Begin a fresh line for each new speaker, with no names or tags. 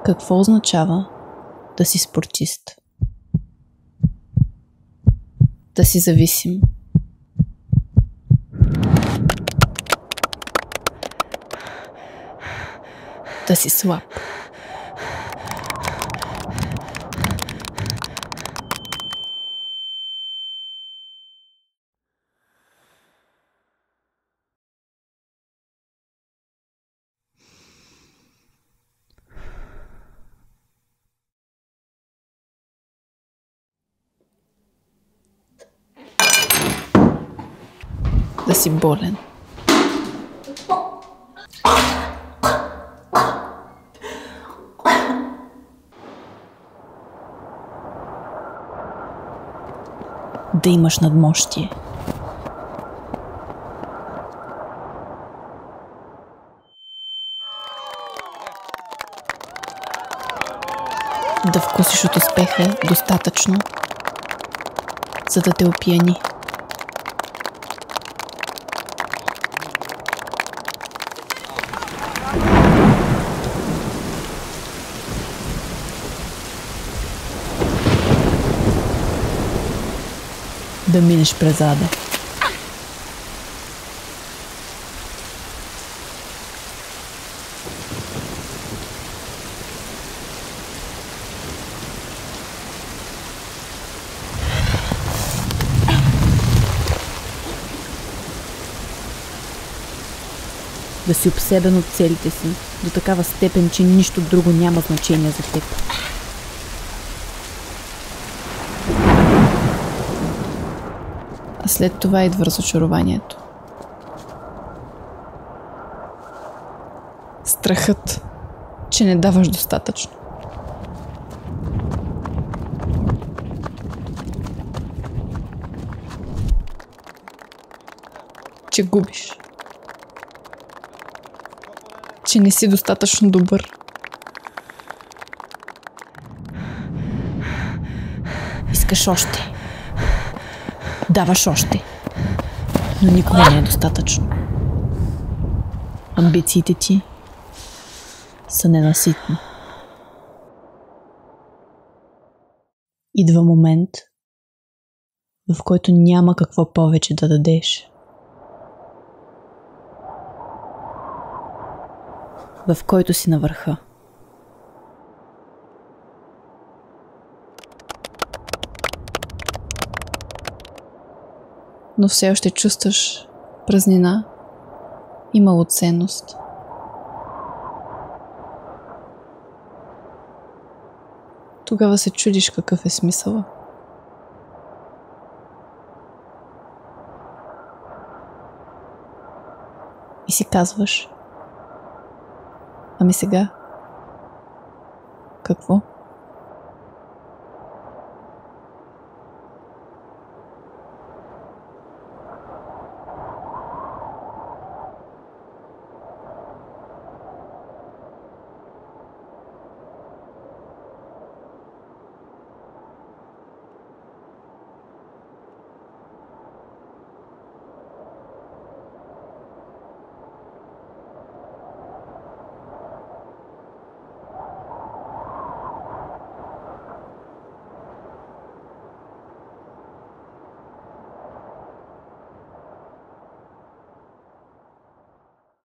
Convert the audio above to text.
Какво означава да си спортист? Да си зависим. Да си слаб. Да си болен. Да имаш надмощие. Да вкусиш от успеха достатъчно, за да те опияни. Да минеш през ада. Да си обсебен от целите си до такава степен, че нищо друго няма значение за теб. А след това идва разочарованието. Страхът, че не даваш достатъчно. Че губиш. Че не си достатъчно добър. Искаш още. Даваш още. Но никога не е достатъчно. Амбициите ти са ненаситни. Идва момент, в който няма какво повече да дадеш. В който си на върха. Но все още чувстваш празнина и малоценност. Тогава се чудиш какъв е смисъла. И си казваш: ами сега? Какво?